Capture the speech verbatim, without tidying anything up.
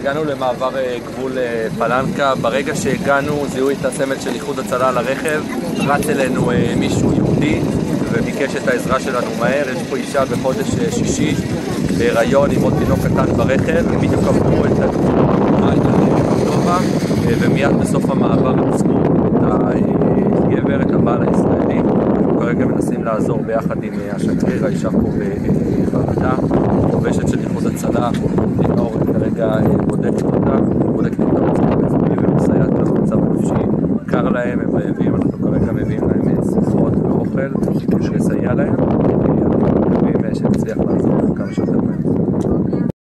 הגענו למעבר גבול פלנקה. ברגע שהגענו זיהו את הסמל של איחוד הצלה על הרכב, רץ אלינו מישהו יהודי וביקש את העזרה שלנו מהר. יש פה אישה בחודש שישי בהיריון עם עוד תינוק קטן ברכב, הם בדיוק עברו את הגבול ומיד בסוף המעבר עצרו את הגבר, את הבעל הישראלי. אנחנו כרגע מנסים לעזור ביחד עם השגריר, האישה פה בחרדה. חובשת של איחוד הצלה אור כרגע בודקת אותה, בודקת אותה במצב רפואי ומסייעת לה במצב נפשי. קר להם, הם רעבים, אנחנו כרגע מביאים להם שיחות ואוכל שיסייע להם. אנחנו מקווים שנצליח לעזור להם כמה שיותר מהם.